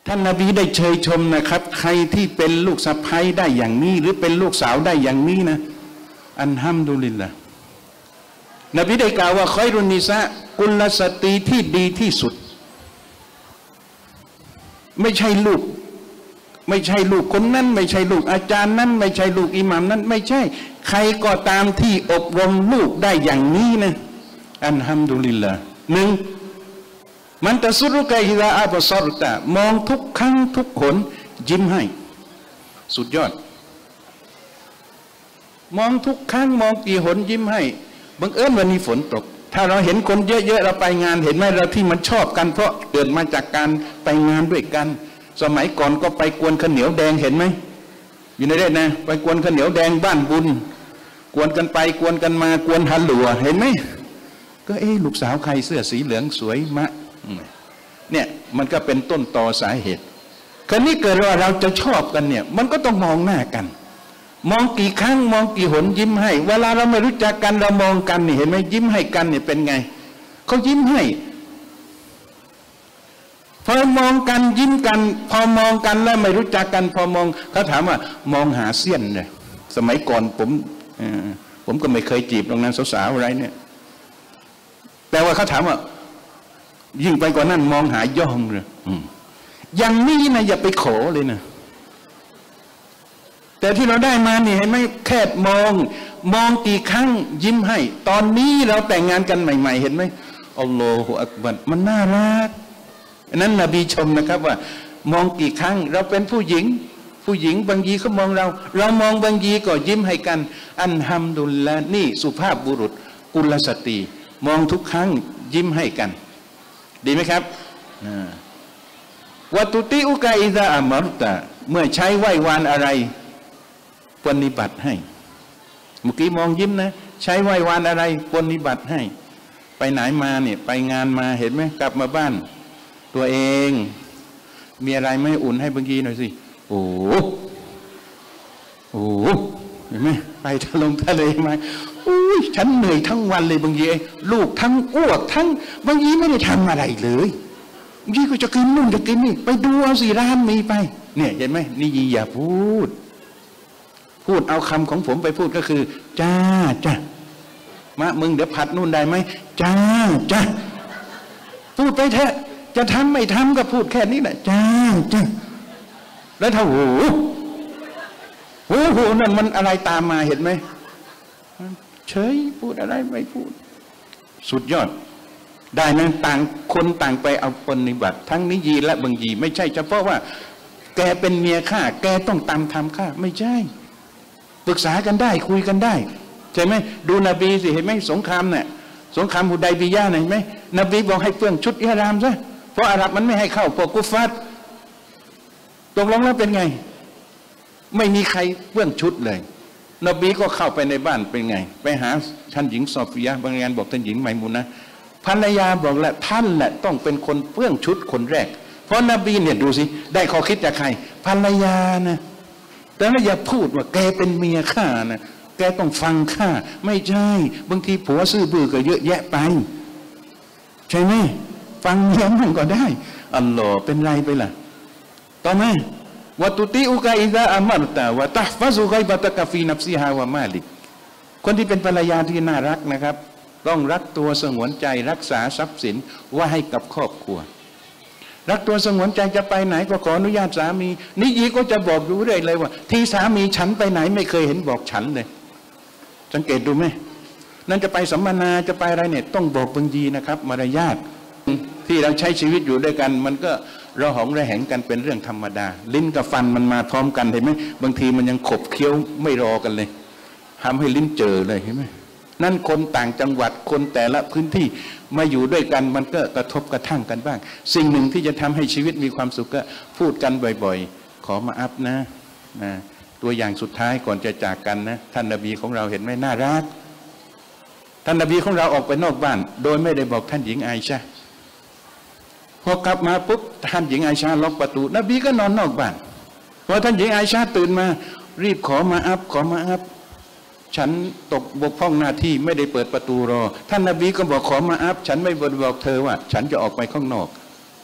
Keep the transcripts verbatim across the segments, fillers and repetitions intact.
ท่านนบีได้เชยชมนะครับใครที่เป็นลูกสะใภ้ได้อย่างนี้หรือเป็นลูกสาวได้อย่างนี้นะอัลฮัมดุลิลละห์นบีได้กล่าวว่าคอยรุนิสะกุลสตรีที่ดีที่สุดไม่ใช่ลูกไม่ใช่ลูกคนนั้นไม่ใช่ลูกอาจารย์นั้นไม่ใช่ลูกอิหม่ามนั้นไม่ใช่ใครก็ตามที่อบรมลูกได้อย่างนี้นะอัลฮัมดุลิลละห์หนึ่งมันตะสุรุกะอิซาอับซอรตะมองทุกครั้งทุกหนยิ้มให้สุดยอดมองทุกครั้งมองกี่หนยิ้มให้บังเอิญวันนี้ฝนตกถ้าเราเห็นคนเยอะๆเราไปงานเห็นไหมเราที่มันชอบกันเพราะเกิดมาจากการไปงานด้วยกันสมัยก่อนก็ไปกวนข้าวเหนียวแดงเห็นไหมอยู่ในเรื่องนะไปกวนข้าวเหนียวแดงบ้านบุญกวนกันไปกวนกันมากวนฮัลลัวเห็นไหมก็เอ๊ะลูกสาวใครเสื้อสีเหลืองสวยมะเนี่ยมันก็เป็นต้นตอสาเหตุคราวนี้เกิดว่าเราจะชอบกันเนี่ยมันก็ต้องมองหน้ากันมองกี่ครั้งมองกี่หนยิ้มให้เวลาเราไม่รู้จักกันเรามองกันนี่เห็นไหมยิ้มให้กันเนี่ยเป็นไงเขายิ้มให้พอมองกันยิ้มกันพอมองกันแล้วไม่รู้จักกันพอมองเขาถามว่ามองหาเสี้ยนเลยสมัยก่อนผมผมก็ไม่เคยจีบตรงนั้นสาวๆอะไรเนี่ยแต่ว่าเขาถามว่ายิ่งไปกว่านั้นมองหาย่องเลยอย่างนี้นะอย่าไปขอเลยนะแต่ที่เราได้มานี่เห็นไหมแค่มองมองกี่ครั้งยิ้มให้ตอนนี้เราแต่งงานกันใหม่ๆเห็นไหมอัลลอฮฺอักบัรมันน่ารักนั้นนบีชมนะครับว่ามองกี่ครั้งเราเป็นผู้หญิงผู้หญิงบางทีเขามองเราเรามองบางทีก็ยิ้มให้กันอัลฮัมดุลิลละห์นี่สุภาพบุรุษกุลสตรีมองทุกครั้งยิ้มให้กันดีไหมครับวัตุติอุกาอิซาอัมรุตะเมื่อใช้ไหว้วานอะไรปฏิบัติให้เมื่อกี้มองยิ้มนะใช้ไหว้วานอะไรปฏิบัติให้ไปไหนมาเนี่ยไปงานมาเห็นไหมกลับมาบ้านตัวเองมีอะไรไม่อุ่นให้บางทีหน่อยสิโอ้โหเห็นไหมไปทะลงทะเลมาอุ้ยฉันเหนื่อยทั้งวันเลยบางทีลูกทั้งอ้วกทั้งบางทีไม่ได้ทำอะไรเลยบางทีก็จะกินนู่นจะกินนี่ไปดูเอาสิร้านมีไปเนี่ยเห็นไหมนี่ยีอย่าพูดพูดเอาคำของผมไปพูดก็คือจ้าจ้ามามึงเดี๋ยวผัดนู่นได้ไหมจ้าจ้าพูดไปเถอะจะทำไม่ทำก็พูดแค่นี้แหละจ้าจ้าแล้วถ้าโหโอ้โหนั่นมันอะไรตามมาเห็นไหมเฉยพูดอะไรไม่พูดสุดยอดได้นะต่างคนต่างไปเอาปฏิบัติทั้งนิยีและบังยีไม่ใช่เฉพาะว่าแกเป็นเมียข้าแกต้องตามทำข้าไม่ใช่ปรึกษากันได้คุยกันได้ใช่ไหมดูนบีสิเห็นไหมสงครามเนี่ยสงครามฮุดัยบียะห์เห็นไหมนบีบอกให้เฟื่องชุดอิหรามซะเพราะอาหรับมันไม่ให้เข้าพวกกุฟาร์ตกลงแล้วเป็นไงไม่มีใครเฟื่องชุดเลยนบีก็เข้าไปในบ้านเป็นไงไปหาท่านหญิงซอฟียะห์บางงานบอกท่านหญิงไมมูนะภรรยาบอกแหละท่านแหละต้องเป็นคนเฟื่องชุดคนแรกเพราะนบีเนี่ยดูสิได้ข้อคิดจากใครภรรยานะแต่ไม่อย่าพูดว่าแกเป็นเมียข้านะแกต้องฟังข้าไม่ใช่บางทีผัวซื่อบื้อก็เยอะแยะไปใช่ไหมฟังเมียมันก็ได้อัลลอฮ์เป็นไรไปล่ะต่อมาวัตุติอุกาอิซาอัมรตาวะตัฮฟะซุไกบะตะกะฟีนัฟซิฮาวะมาลิกคนที่เป็นภรรยาที่น่ารักนะครับต้องรักตัวสงวนใจรักษาทรัพย์สินไว้ให้กับครอบครัวรักตัวสงวนใจจะไปไหนก็ขออนุญาตสามีนิยีก็จะบอกอยู่เรื่อยเลยว่าที่สามีฉันไปไหนไม่เคยเห็นบอกฉันเลยสังเกตดูไหมนั่นจะไปสัมมนาจะไปอะไรเนี่ยต้องบอกบังยีนะครับมารยาทที่เราใช้ชีวิตอยู่ด้วยกันมันก็ระหองระแหงกันเป็นเรื่องธรรมดาลิ้นกับฟันมันมาพร้อมกันเห็นไหมบางทีมันยังขบเคี้ยวไม่รอกันเลยทำให้ลิ้นเจอเลยเห็นไหมนั่นคนต่างจังหวัดคนแต่ละพื้นที่มาอยู่ด้วยกันมันก็กระทบกระทั่งกันบ้างสิ่งหนึ่งที่จะทำให้ชีวิตมีความสุขก็พูดกันบ่อยๆขอมาอัพนะนะตัวอย่างสุดท้ายก่อนจะจากกันนะท่านนบีของเราเห็นไหมน่ารักท่านนบีของเราออกไปนอกบ้านโดยไม่ได้บอกท่านหญิงไอชาพอกลับมาปุ๊บท่านหญิงไอชาล็อกประตูนบีก็นอนนอกบ้านพอท่านหญิงไอชาตื่นมารีบขอมาอัพขอมาอัพฉันตกบกพร่องหน้าที่ไม่ได้เปิดประตูรอท่านนบีก็บอกขอมาอัพฉันไม่บอกเธอว่าฉันจะออกไปข้างนอก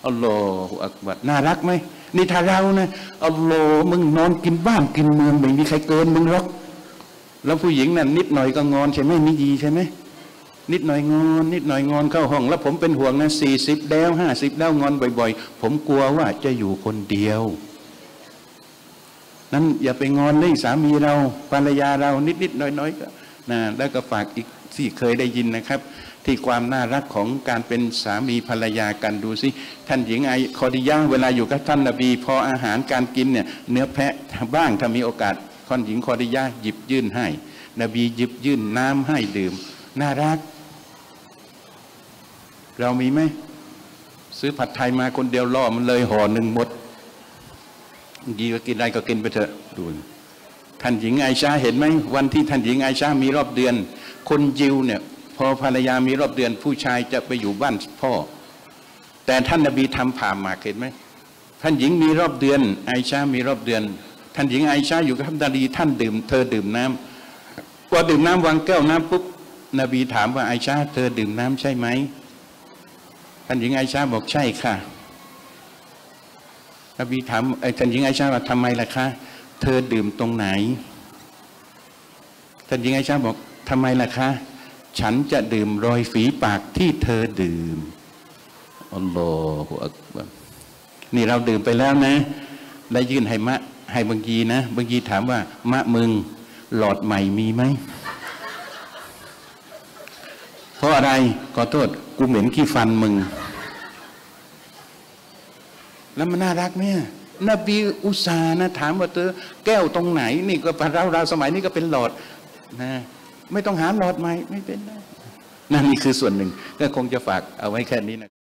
อัลลอฮฺอักบัรน่ารักไหมนี่ถ้าเรานะอัลลอฮฺมึงนอนกินบ้านกินเมืองไม่มีใครเกินมึงหรอกแล้วผู้หญิงนั่นนิดหน่อยก็งอนใช่ไหมมีดีใช่ไหมนิดหน่อยงอนนิดหน่อยงอนเข้าห้องแล้วผมเป็นห่วงนะสี่สิบแล้วห้าสิบแล้วงอนบ่อยๆผมกลัวว่าจะอยู่คนเดียวนั้นอย่าไปงอนเลยสามีเราภรรยาเรานิดๆน้อยๆก็นะแล้วก็ฝากอีกที่เคยได้ยินนะครับที่ความน่ารักของการเป็นสามีภรรยากันดูสิท่านหญิงไอคอดิยะห์เวลาอยู่กับท่านนบีพออาหารการกินเนี่ยเนื้อแพะบ้างถ้ามีโอกาสท่านหญิงคอดิยะห์หยิบยื่นให้นบีหยิบยื่นน้ำให้ดื่มน่ารักเรามีไหมซื้อผัดไทยมาคนเดียวล่อมันเลยห่อหนึ่งหมดกีก็กินได้ก็กินไปเถอะดูท่านหญิงไอชาเห็นไหมวันที่ท่านหญิงไอชามีรอบเดือนคนยิวเนี่ยพอภรรยามีรอบเดือนผู้ชายจะไปอยู่บ้านพ่อแต่ท่านนบีทำผ่าหมากเห็นไหมท่านหญิงมีรอบเดือนไอชามีรอบเดือนท่านหญิงไอชาอยู่กับท่านนบีท่านดื่มเธอดื่มน้ำพอดื่มน้ำวางแก้วน้ำปุ๊บนบีถามว่าไอชาเธอดื่มน้ำใช่ไหมท่านหญิงไอชาบอกใช่ค่ะนบีถามไอ้ท่านหญิงไอชาว่าทำไมล่ะคะเธอดื่มตรงไหนท่านหญิงไอชาบอกทำไมล่ะคะฉันจะดื่มรอยฝีปากที่เธอดื่มอัลลอฮฺอักบัรนี่เราดื่มไปแล้วนะได้ยื่นให้มะให้บางทีนะบางทีถามว่ามะมึงหลอดใหม่มีไหมเพราะอะไรขอโทษกูเหม็นขี้ฟันมึงแล้วมันน่ารักไหมนบีอุสานะถามว่าเธอแก้วตรงไหนนี่ก็เราเราสมัยนี้ก็เป็นหลอดนะไม่ต้องหาหลอดใหม่ไม่เป็นนั่นนี่คือส่วนหนึ่งก็คงจะฝากเอาไว้แค่นี้นะ